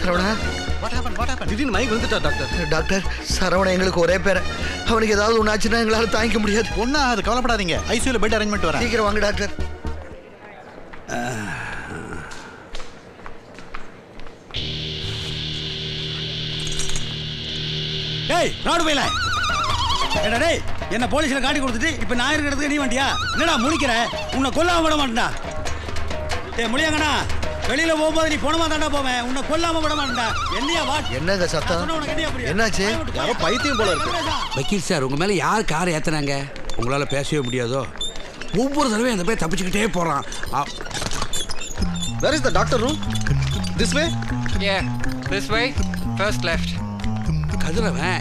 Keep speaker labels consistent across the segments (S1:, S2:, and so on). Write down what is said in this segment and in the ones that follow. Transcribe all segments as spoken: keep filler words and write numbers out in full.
S1: Saravana
S2: what happen what happen திடீர்னு mike வந்துட்டா doctor
S1: doctor Saravana எங்களுக்கு ஒரே பேரை அவனுக்கு ஏதாவது ஒன்று ஆச்சுன்னா எங்களால் தாங்கிக்க முடியாது.
S2: ஒன்றா அது கவலைப்படாதீங்க. ஐசியூல பெட் அரேஞ்ச்மெண்ட் வரேன்.
S1: சீக்கிரம் வாங்க டாக்டர்.
S3: டேய் ராடு போயில ஏடா டேய் என்ன போலீஸ்ல காட்டி கொடுத்துட்டு இப்போ நான் இருக்கிறதுக்கு நீ வண்டியா? என்னடா முழிக்கிற? உன்னை கொல்லாம விட மாட்டேன்டா. டேய் முழியாங்கண்ணா வெளியில போகும்போது நீ போனமா தாண்டா போவேன். உன்னை கொல்லாம விட மாட்டேன்டா. என்னையா வா
S1: என்னங்க சத்தம்? என்னாச்சு?
S2: யாரோ பைத்தியம் போல இருக்கு.
S4: வக்கீல் சார் உங்க மேல யார் கார் ஏத்துனாங்க? உங்களால பேசவே முடியாதோ? ஒவ்வொரு தடவையும் அந்த போய் தப்பிச்சுக்கிட்டே போறான்.
S2: Where is the doctor room? This way?
S5: Yeah, this way. First left.
S4: கதிரவன்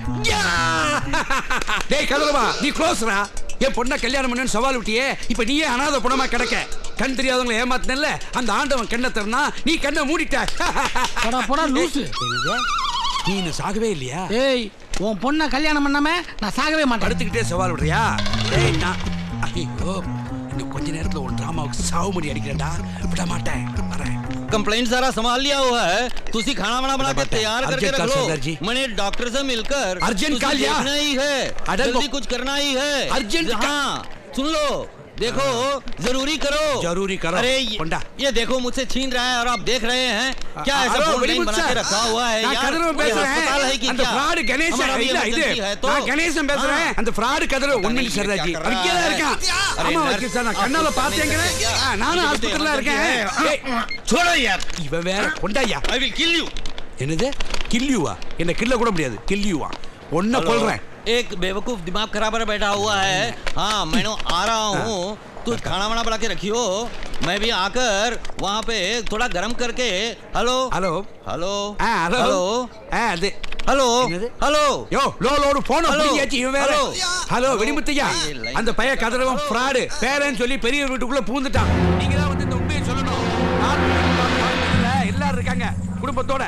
S4: டேய் கதிரவா நீ க்ளோஸ்ரா. என் பொண்ணை கல்யாணம் பண்ணு சவால் விட்டியே. இப்ப நீயே அனாதை பொண்ணமா கிடக்க. கண் தெரியாதவங்களை ஏமாத்தினல்ல அந்த ஆண்டவன் கண்ணை திறனா நீ கண்ணை மூடிட்ட.
S6: போடா போடா லூசு.
S4: நீ இன்னும் சாகவே இல்லையா?
S6: ஏய் உன் பொண்ணை கல்யாணம் பண்ணாம நான் சாகவே மாட்டேன்.
S4: அடுத்துக்கிட்டே சவால் விடுறியா? ஏய் நான் ஐயோ இன்னும் கொஞ்ச நேரத்துல ஒரு டிராமாவுக்கு சாவு மணி அடிக்கிறேன்டா. விட மாட்டேன். வரேன்.
S7: कंप्लेंट सारा संभाल लिया हुआ है. तुसी खाना वाना बना के तैयार करके रख लो. मैंने डॉक्टर से मिलकर
S4: अर्जेंट कॉल लिया
S7: ही है. जल्दी कुछ करना ही है.
S4: अर्जेंट
S7: हाँ सुन लो देखो जरूरी करो
S4: जरूरी करो.
S7: अरे ये, ये देखो मुझसे छीन रहा है और आप देख रहे हैं क्या ऐसा फोन बना के रखा हुआ है यार. अस्पताल है कि क्या?
S4: फ्रॉड गणेश இல்ல இது நான் கணேசன் பேசுறேன். அந்த ஃப்ராட் கதிர ஒன் மினிட் சர்தாஜி அங்கேயே தான் இருக்கான். ஆமா வக்கீல் சார் நான் கண்ணால பார்த்தேங்கற. நானும் ஹாஸ்பிடல்ல இருக்கேன். ஏய் छोड़ो यार. இவன் வேற கொண்டாயா.
S7: I will kill you.
S4: என்னது கில் யூவா? என்ன கில்ல கூட முடியாது. கில் யூவா ஒண்ணு கொல்றேன்.
S7: एक बेवकूफ दिमाग खराब पर बैठा हुआ है. हाँ मैं आ रहा हूँ. तू खाना वाना बना के रखियो. मैं भी आकर वहाँ पे थोड़ा गर्म करके. Hello
S4: hello
S7: hello
S4: hello
S7: hello hello hello
S4: யோ லோ லோடு போன் அப்படியாச்சு இவன் வேற. ஹலோ வெடிமுத்தையா அந்த பைய கதிரவன் ஃப்ராட் பேரன்னு சொல்லி பெரிய வீட்டுக்குள்ள பூந்துட்டான். நீங்க தான் வந்து இந்த உண்மையை சொல்லணும். எல்லாரும் இருக்காங்க குடும்பத்தோட.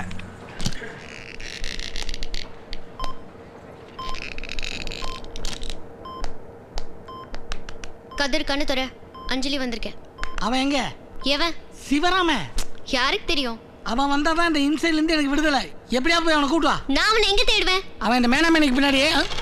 S8: கதிர் கண்ணு தர அஞ்சலி வந்திருக்கேன்.
S6: அவன் எங்க?
S8: எவன்?
S6: சிவராம.
S8: யாருக்கு தெரியும்?
S6: அவன் வந்தாதான் இந்த இன்சைட்ல இருந்து எனக்கு விடுதலை. எப்படியா போய் அவனை கூட்டு வா.
S8: நான் அவனை எங்க தேடுவேன்?
S6: அவன் இந்த மேனாமேனுக்கு பின்னாடி.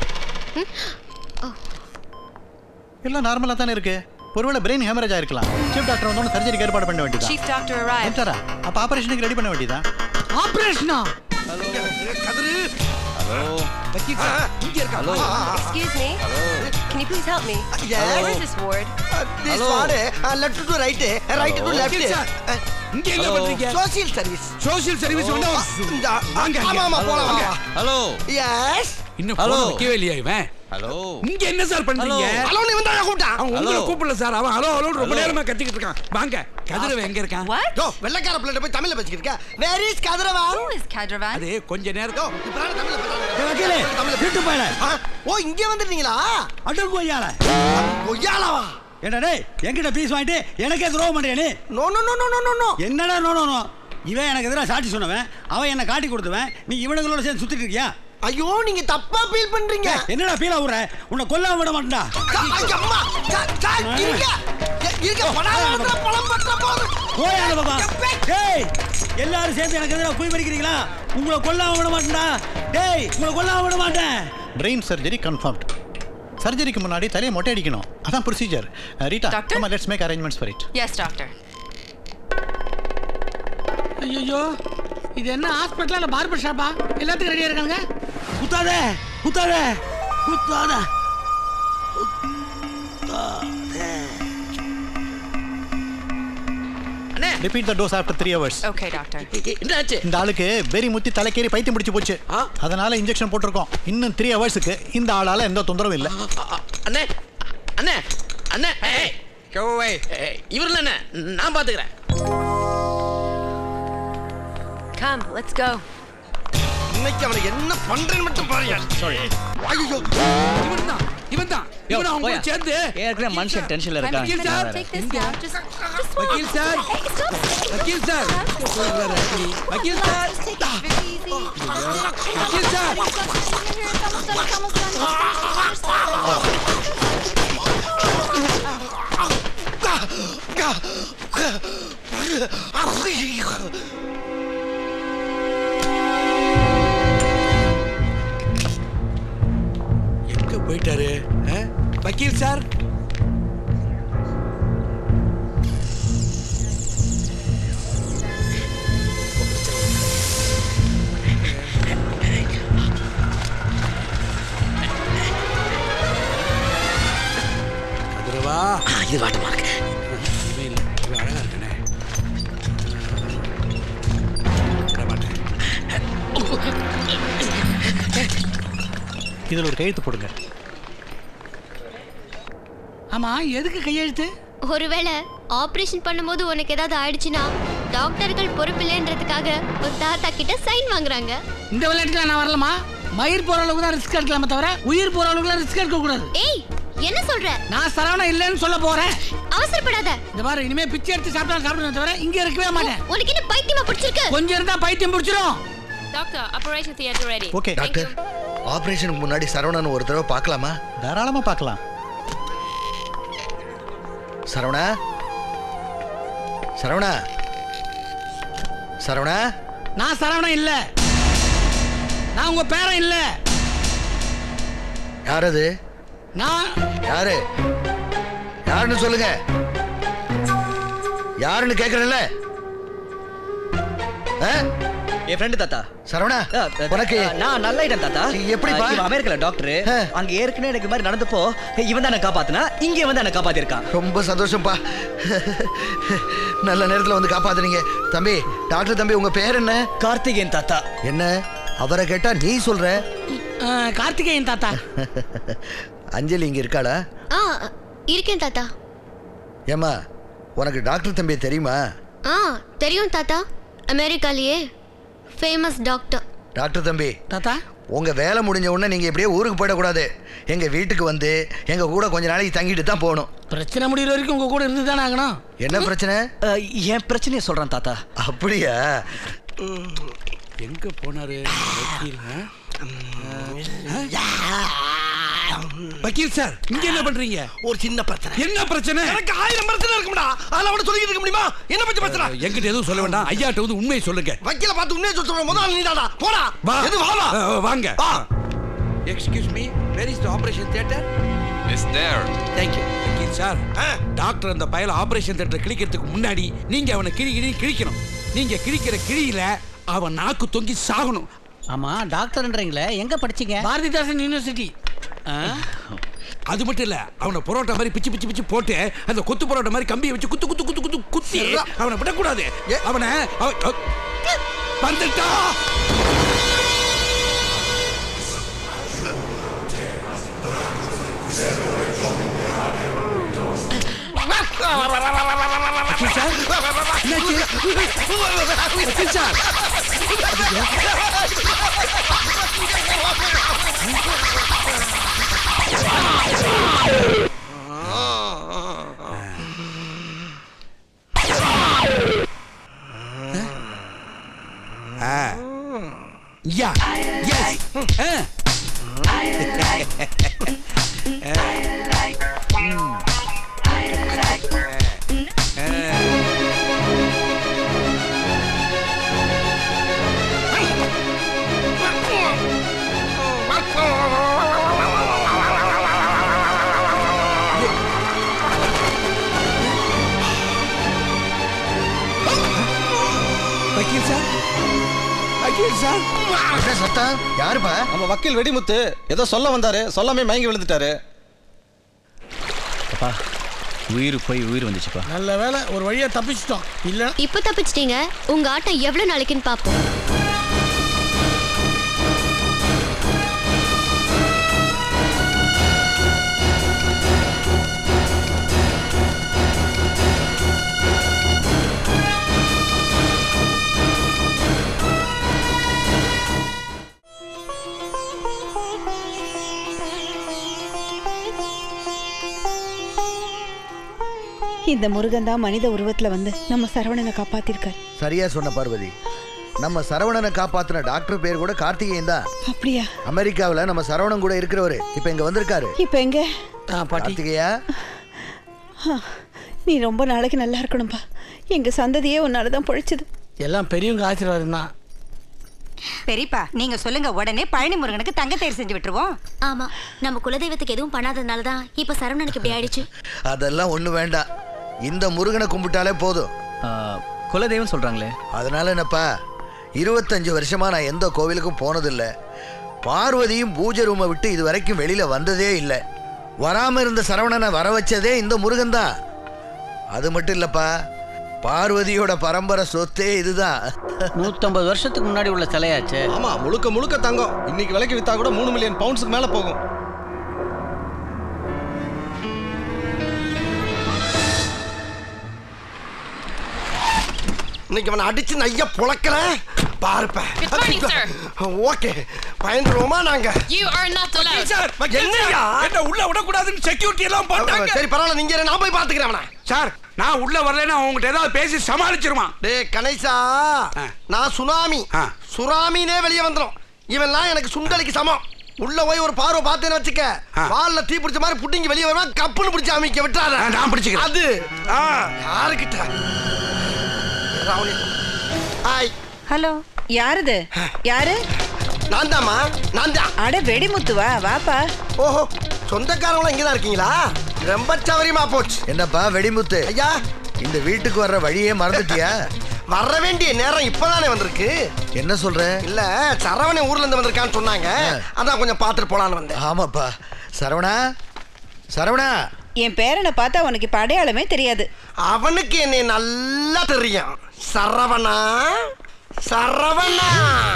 S2: எல்லாம் நார்மலா தானே இருக்கு. ஒருவேளை பிரெயின் ஹேமரேஜ் ஆயிருக்கலாம். சீஃப் டாக்டர் வந்தோன சர்ஜரிக்கு ஏற்பாடு பண்ண வேண்டியதா?
S9: Chief doctor arrived.
S2: வந்துட்டாரா? அப்ப ஆபரேஷனுக்கு ரெடி பண்ண வேண்டியதா?
S6: ஆபரேஷனா?
S7: ஹலோ
S4: கதிர்.
S7: ஹலோ
S4: வக்கீல் சார் இங்க இருக்கா?
S7: Hello
S9: Excuse me.
S7: Hello.
S9: Can you please help me?
S1: Yes.
S9: Where is this ward?
S1: This ward left to right, right to left.
S4: வக்கீல் சார் இங்க என்ன பண்றீங்க?
S1: Social service.
S4: சோஷியல் சர்வீஸ் வந்தா வாங்க.
S1: ஆமா ஆமா போலாம் வாங்க.
S7: Hello
S1: yes.
S4: இன்னும் போன் வைக்கவே இல்லையா இவன்?
S7: ஹலோ
S4: இங்க என்ன சார் பண்றீங்க?
S1: ஹலோ நீ வந்தா கூட்டா.
S4: அவன் உங்களை கூப்பிடல சார். அவன் ஹலோ ஹலோ ரொம்ப நேரமா கத்திக்கிட்டு இருக்கான். வாங்க. கதிரவன் எங்க இருக்கான்?
S9: What?
S1: யோ வெள்ளக்கார பிள்ளை போய் தமிழ்ல பேசிக்கிட்டு இருக்க. Where is Kadravan?
S9: Who is Kadravan?
S4: அது கொஞ்ச நேரம்.
S1: யோ இப்பறான தமிழ்ல பேசுறாங்க.
S3: வக்கீலே விட்டு போயில.
S1: ஓ இங்க வந்துட்டீங்களா?
S3: அடல் கொய்யால.
S1: கொய்யாலவா?
S3: ஏடா டேய் என்கிட்ட பீஸ் வாங்கிட்டு எனக்கே துரோகம் பண்றியா நீ?
S1: No no no no no no.
S3: என்னடா நோ நோ நோ? இவன் எனக்கு எதிராக சாட்சி சொன்னவன். அவன் என்ன காட்டி கொடுத்தவன். நீ இவனுங்களோட சேர்ந்து சுத்திட்டு இருக்கியா?
S1: ஐயோ நீங்க தப்பா ஃபீல் பண்றீங்க.
S3: என்னடா ஃபீல் ஆகுற? உன்னை கொல்லாம விட மாட்டேன்டா.
S1: அம்மா சார் இருங்க. இருங்க பணம் பணம் பற்ற போகுது.
S3: போயால பாபா. டேய் எல்லாரும் சேர்ந்து எனக்கு எதிராக குய் பறிக்கிறீங்களா? உங்களை கொல்லாம விட மாட்டேன்டா. டேய் உங்களை கொல்லாம விட மாட்டேன்.
S2: Brain surgery confirmed. சர்ஜரிக்கு முன்னாடி தலையை மொட்டை அடிக்கணும். அதான் procedure. Rita come on let's make arrangements for it.
S9: Yes doctor.
S6: ஐயோ இது என்ன ஹாஸ்பிடல்ல இல்ல பார்பர் ஷாப்பா? எல்லாத்துக்கும் ரெடியா இருக்காங்க.
S3: குத்தாதே குத்தாதே குத்தாதே.
S9: அண்ணே
S2: repeat the dose after three hours.
S9: Okay doctor.
S6: என்னாச்சு?
S2: இந்த ஆளுக்கு வெரி முத்தி தலைக்கேறி பைத்தியம் பிடிச்சு போச்சு. அதனால இன்ஜெக்ஷன் போட்டுருக்கோம். இன்னும் three ஹவர்ஸ்க்கு இந்த ஆளால எந்த தொந்தரவும் இல்ல.
S6: அண்ணே அண்ணே அண்ணே ஏய்
S5: Go away.
S6: இவர்ல என்ன நான் பாத்துக்கறேன்.
S9: Come, let's go.
S1: இன்னைக்கு அவனை என்ன பண்றேன்னு மட்டும் பாருங்க.
S2: சாரி.
S1: ஐயோ
S4: இவன் தான் இவன் தான் இவன் அவங்க சேர்ந்து
S7: ஏற்கனவே மனுஷன் டென்ஷன்ல இருக்கான்.
S4: வக்கீல் sir
S9: Take this down. Just just swallow.
S4: வக்கீல் சார்
S9: Hey, stop.
S4: வக்கீல் சார் வக்கீல் sir
S9: Just take it very easy.
S4: வக்கீல் sir
S9: Almost done, almost done.
S4: வக்கீல் சார், கதிரவா
S1: இது வாட்டமா இருக்கு.
S4: அழகா இருக்கனே.
S2: இதில் ஒரு கையெழுத்து போடுங்க.
S6: ஆமா, எதுக்கு கையெழுத்து?
S8: ஒருவேளை ஆபரேஷன் பண்ணும்போது உனக்கு ஏதாவது ஆயிடுச்சுன்னா டாக்டர்கள் பொறுப்பில்லைன்றதுக்காக ஒரு தாத்தா கிட்ட சைன் வாங்குறாங்க.
S6: இந்த விளையாட்டுல நான் வரலமா. மயிர் போற அளவுக்கு தான் ரிஸ்க் எடுக்கலாமே தவிர உயிர் போற அளவுக்கு ரிஸ்க் எடுக்க கூடாது.
S8: ஏய், என்ன சொல்ற?
S6: நான் சரவணா இல்லைன்னு சொல்ல போறேன்.
S8: அவசரப்படாத.
S6: இந்த மாதிரி இனிமே பிச்சை எடுத்து சாப்பிட்டா சாப்பிடுறேன் தவிர இங்க இருக்கவே மாட்டேன்.
S8: உனக்கு என்ன பைத்தியமா பிடிச்சிருக்கு?
S6: கொஞ்சம் இருந்தா பைத்தியம் பிடிச்சிரும்.
S9: Doctor, operation theatre ready.
S2: Okay
S1: doctor, ஆபரேஷனுக்கு முன்னாடி சரவணன் ஒரு தடவை பார்க்கலாமா?
S2: தாராளமாக பார்க்கலாம்.
S1: சரவணா, சரவணா, சரவணா.
S6: நான் சரவணா இல்ல. நான் உங்க பேரன் இல்ல.
S1: யார் அது?
S6: நான்
S1: யாரு? யாருன்னு சொல்லுங்க. யாருன்னு கேக்குறேன்ல.
S7: என் ஃப்ரெண்ட் தாத்தா.
S1: சரவணா, உனக்கு
S7: நான் நல்ல ஐட்டம் தாத்தா.
S1: எப்படிப்பா?
S7: இவன் அமெரிக்கால டாக்டர். அங்க ஏற்கனவே எனக்கு மாதிரி நடந்தப்போ இவன் தான் என்ன காப்பாத்தினா, இங்க வந்து என்ன காப்பாத்திருக்கான்.
S1: ரொம்ப சந்தோஷம்ப்பா. நல்ல நேரத்துல வந்து காப்பாத்துறீங்க. தம்பி, டாக்டர் தம்பி, உங்க பேர் என்ன?
S7: கார்த்திகேயன் தாத்தா.
S1: என்ன அவரை கேட்டா நீ சொல்ற?
S6: கார்த்திகேயன் தாத்தா.
S1: அஞ்சலி இங்க இருக்காளா?
S8: ஆ, இருக்கேன் தாத்தா.
S1: ஏமா, உனக்கு டாக்டர் தம்பி தெரியுமா?
S8: ஆ, தெரியும் தாத்தா. அமெரிக்காலயே ஃபேமஸ் டாக்டர்.
S1: டாக்டர் தம்பி
S6: தாத்தா,
S1: உங்க வேலை முடிஞ்ச உடனே நீங்க எப்படியே ஊருக்கு போயிடக்கூடாது. எங்க வீட்டுக்கு வந்து எங்க கூட கொஞ்ச நாளைக்கு தங்கிட்டு தான் போகணும்.
S6: பிரச்சனை முடிகிற வரைக்கும் உங்க கூட இருந்து தானே ஆகணும்.
S1: என்ன பிரச்சனை?
S7: என் பிரச்சனையை சொல்றேன் தாத்தா.
S1: அப்படியா?
S4: எங்க போனாரு வக்கீல்? வக்கீல் சார், இங்க என்ன பண்றீங்க?
S3: ஒரு சின்ன பிரச்சனை.
S4: என்ன பிரச்சனை?
S3: எனக்கு ஆயிரம் பிரச்சனை இருக்கும்டா. அதெல்லாம் அவட சொல்லிட்டு இருக்க முடியுமா? என்ன பத்தி பிரச்சனை?
S4: என்கிட்ட எதுவும் சொல்ல வேண்டாம். ஐயாட்ட வந்து உண்மையை சொல்லுங்க.
S3: வக்கீல பார்த்து உண்மையை சொல்ற முதல்ல நீதாடா. போடா. எது வாடா.
S4: வாங்க. Excuse me, where is the operation theatre?
S5: It's there.
S4: Thank you. வக்கீல் சார், டாக்டர் அந்த பயல ஆபரேஷன் தியேட்டர் கிழிக்கிறதுக்கு முன்னாடி நீங்க அவனை கிழி கிழி கிழிக்கணும். நீங்க கிழிக்கிற கிழியில அவன் நாக்கு தொங்கி சாகணும்.
S6: ஆமா, டாக்டர்ன்றீங்களே, எங்க படிச்சீங்க? பாரதிதாசன் யூனிவர்சிட்டி.
S4: அது மட்டும் இல்ல, அவனை பரோட்டா மாதிரி பிச்சு பிச்சு பிச்சு போட்டு அந்த கொத்து பரோட்டா மாதிரி கம்பியை வச்சு குத்து குத்து குத்து குத்து குத்தி அவனை விடக்கூடாது. அவனை வந்துட்டா. Yeah. Yes. Uh. வக்கீல் சார், வக்கீல் சார்.
S1: என்ன சத்தம்? யாருப்பா?
S10: நம்ம வக்கீல் வெடிமுத்து ஏதோ சொல்ல வந்தாரு, சொல்லாமே மயங்கி விழுந்துட்டாரு.
S7: அப்பா, உயிர் போய் உயிர் வந்துச்சுப்பா.
S6: நல்ல வேளை ஒரு வழியா தப்பிச்சிட்டோம். இல்ல
S8: இப்போ தப்பிச்சிட்டீங்க. உங்க ஆட்டம் எவ்வளவு நாளைக்குன்னு பாப்போம்.
S11: இந்த முருகன் தான் மனித உருவத்துல வந்து நம்ம சரவணனை காப்பாத்திருக்காரு.
S1: சரியா சொன்ன பார்வதி. நம்ம சரவணனை காப்பாத்தின டாக்டர் பேர் கூட கார்த்திகேயன் தான்.
S11: அப்படியா?
S1: அமெரிக்காவுல நம்ம சரவணன் கூட இருக்கிறவரு இப்ப இங்க வந்திருக்காரு.
S11: இப்ப எங்க?
S1: கார்த்திகேயா,
S11: நீ ரொம்ப நாளைக்கு நல்லா இருக்கணும்பா. எங்க சந்ததியே உன்னாலதான் பொழைச்சது.
S6: எல்லாம் பெரியவங்க ஆசீர்வாதம் தான்.
S12: பெரியப்பா நீங்க சொல்லுங்க, உடனே பழனி முருகனுக்கு தங்க தேர் செஞ்சு விட்டுருவோம்.
S8: ஆமா, நம்ம குலதெய்வத்துக்கு எதுவும் பண்ணாததுனால தான் இப்ப சரவணனுக்கு இப்படி ஆயிடுச்சு.
S1: அதெல்லாம் ஒண்ணு வேண்டாம், இந்த முருகனை கும்பிட்டாலே போதும்.
S13: குலதெய்வம் சொல்றாங்களே,
S1: அதனால என்னப்பா, இருபத்தஞ்சு வருஷமா நான் எந்த கோவிலுக்கும் போனதில்லை. பார்வதியும் பூஜை ரூமை விட்டு இது வரைக்கும் வெளியில வந்ததே இல்லை. வராம இருந்த சரவணனை வர வச்சதே இந்த முருகன் தான். அது மட்டும் இல்லப்பா, பார்வதியோட பரம்பரை சொத்தே இதுதான்.
S7: நூத்தம்பது வருஷத்துக்கு முன்னாடி உள்ள சிலையாச்சு.
S10: ஆமா, முழுக்க முழுக்க தங்கம். இன்னைக்கு விலைக்கு வித்தா கூட மூணு மில்லியன் பவுண்ட்ஸ்க்கு மேல போகும்.
S14: இன்னைக்கு அவனை அடிச்சு நைய புழக்கல பாருப்ப.
S9: Good morning, sir.
S14: ஓகே, பயந்துருவோமா நாங்க?
S9: You are not allowed.
S4: Sir,
S14: என்னையா?
S4: என்ன உள்ள விட கூடாதுன்னு செக்யூரிட்டி எல்லாம் போட்டாங்க.
S14: சரி பரவாயில்ல, நீங்க நான் போய் பாத்துக்கிறேன் அவனை.
S4: சார், நான் உள்ள வரலன்னா உங்ககிட்ட ஏதாவது பேசி சமாளிச்சிருவான்.
S14: டேய் கணேசா, நான் சுனாமி சுறாமினே வெளியே வந்துரும். இவன்லாம் எனக்கு சுண்டலிக்கு சமம். உள்ள போய் ஒரு பார்வை பார்த்தேன்னு வச்சுக்க, வால்ல தீ பிடிச்ச மாதிரி புட்டிங்க வெளியே வருவான். கப்புன்னு பிடிச்சி அமைக்க விட்டுறாத.
S4: நான் பிடிச்சிக்கிறேன்.
S14: அது யாருக்கிட்ட? ஹாய்.
S11: ஹலோ, யாருது? யாரு?
S14: நான் தாம்மா, நான் தான்.
S11: அட வெடிமுத்துவா, வாப்பா.
S14: ஓஹோ, சொந்தக்காரவங்க இங்கதான் இருக்கீங்களா? ரொம்ப சவரியமா போச்சு.
S1: என்னப்பா வெடிமுத்து
S14: ஐயா,
S1: இந்த வீட்டுக்கு வர்ற வழியே மறந்துட்டியா?
S14: வர வேண்டிய நேரம் இப்பதானே வந்திருக்கு.
S1: என்ன சொல்ற?
S14: இல்ல, சரவண ஊர்ல இருந்து வந்திருக்கான்னு சொன்னாங்க, அதான் கொஞ்சம் பாத்துட்டு போலான்னு வந்தேன்.
S1: ஆமாப்பா. சரவணா, சரவணா,
S11: என் பேரனை பார்த்தா உனக்கு இப்ப அடையாளமே தெரியாது.
S14: அவனுக்கு என்னை நல்லா தெரியும். சரவணா, சரவணா.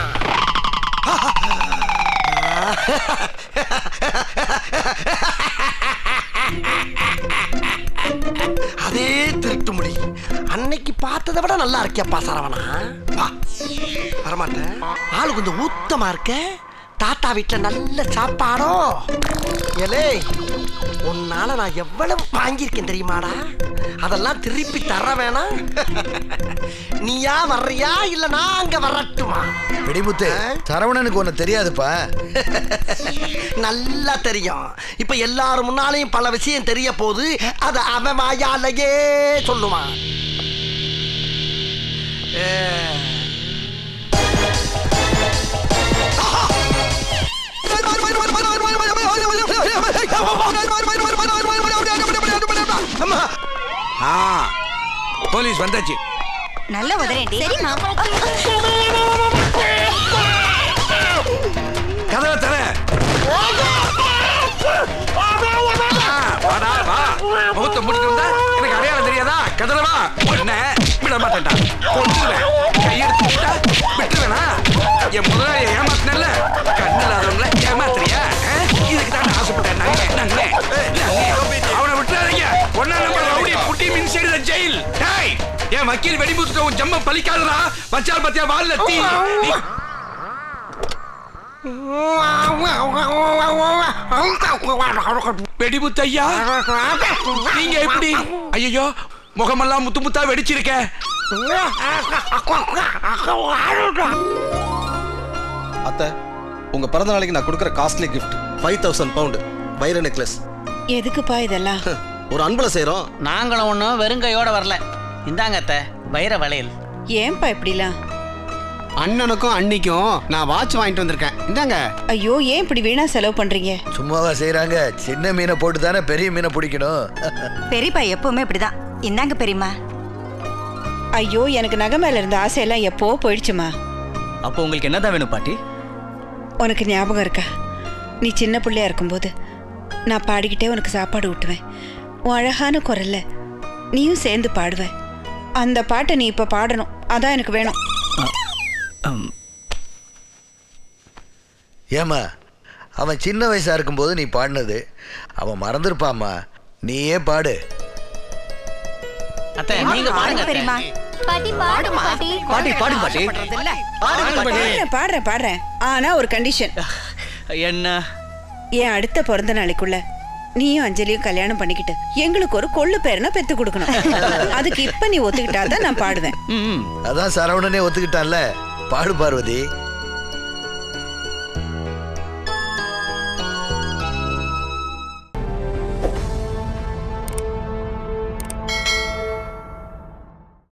S14: அதே திருட்டு முடி. அன்னைக்கு பார்த்ததை விட நல்லா இருக்கியப்பா சரவணா. வா, வரமாட்டேன். ஆளு கொஞ்சம் ஊத்தமா இருக்க. தாத்தா வீட்டுல நல்ல சாப்பாடோ. ஏலே, உன்னால நான் எவ்வளவு வாங்கியிருக்கேன் தெரியுமாடா? அதெல்லாம் திருப்பி தர வேணாம். நீயா வர்றியா இல்ல நான் அங்க வரட்டுமா?
S1: வெடிமுத்து, சரவணனுக்கு ஒண்ணு தெரியாதுப்பா.
S14: நல்லா தெரியும். இப்ப எல்லாரும் முன்னாலையும் பல விஷயம் தெரிய போது. அது அவன் வாயாலேயே சொல்லுவான்.
S4: போலீஸ் வந்தாச்சு.
S12: நல்ல உதறேன்டி.
S8: சரிம்மா.
S4: கதவை தர. வாடா வா. முகத்தை முடிச்சு வந்தா எனக்கு அடையாளம் தெரியாதா? கதவை வா. என்ன விட மாட்டேன்டா. கொண்டுவேன். கையெடுத்து விட்டா விட்டுருவேனா? என் முதலாளி ஏமாத்தினல்ல, கண்ணில் அதவங்கள ஏமாத்துறியா? இதுக்கு தான் ஆசைப்பட்டேன். நங்கே நங்கே அவனை விட்டுறாதீங்க. ஒன்னா நம்பர் ரவுடி புட்டி மீன் சைடு ஜெயில். டேய், என் வக்கீல் வெடிமுத்துட்ட உன் ஜம்ம பலிக்காதடா. பச்சால் பத்தியா வால்ல தீ. வெடிமுத்து ஐயா, நீங்க எப்படி? ஐயோ, முகமெல்லாம் முத்து முத்தா வெடிச்சிருக்க.
S10: அத்தை, உங்க பிறந்த நாளைக்கு நான் கொடுக்குற costly gift five thousand pound வைர நெக்லஸ்.
S11: எதுக்குப்பா இதெல்லாம்?
S10: ஒரு அன்புல செய்றோம்.
S7: நாங்களும் ஒன்றும் வெறுங்கையோட வரல. இந்தாங்க அத்தை, வைர வளையல்.
S11: ஏன்பா இப்படிலாம்?
S3: அண்ணனுக்கும் அன்னிக்கும் நான் வாட்ச் வாங்கிட்டு வந்திருக்கேன். இந்தாங்க.
S11: ஐயோ, ஏன் இப்படி வீணா செலவு பண்றீங்க?
S1: சும்மாவா செய்யறாங்க? சின்ன மீனை போட்டு தானே பெரிய மீனை பிடிக்கணும்.
S12: பெரியப்பா எப்பவுமே இப்படிதான். இந்தாங்க பெரியம்மா.
S11: ஐயோ, எனக்கு நகை மேல இருந்த ஆசையெல்லாம் எப்போ போயிடுச்சுமா.
S13: அப்போ உங்களுக்கு என்னதான் வேணும் பாட்டி?
S11: உனக்கு ஞாபகம் இருக்கா, நீ சின்ன பிள்ளையா இருக்கும்போது நான் பாடிக்கிட்டே உனக்கு சாப்பாடு ஊட்டுவேன். உன் அழகான குரல்ல நீயும் சேர்ந்து பாடுவ. அந்த பாட்டை நீ இப்ப பாடணும். அதான் எனக்கு வேணும்.
S1: ஏமா, அவன் சின்ன வயசா இருக்கும்போது நீ பாடினது அவன் மறந்துருப்பாமா. நீயே பாடு.
S7: அத்தை, நீங்க பாடுங்க
S12: பெரியம்மா.
S8: பாட்டி பாடு பாட்டி.
S13: பாட்டி பாடு பாட்டி.
S11: பாடுறேன் பாடுறேன் பாடுறேன். ஆனா ஒரு கண்டிஷன்.
S7: என்ன?
S11: என் அடுத்த பிறந்த நாளைக்குள்ள நீயும் அஞ்சலியும் கல்யாணம் பண்ணிக்கிட்டு எங்களுக்கு ஒரு கொள்ளு பேரனை பெத்து கொடுக்கணும். அதுக்கு இப்ப நீ ஒத்துக்கிட்டாதான் நான் பாடுவேன்.
S1: அதான் சரவணனே ஒத்துக்கிட்டான்ல. பாடு பார்வதி.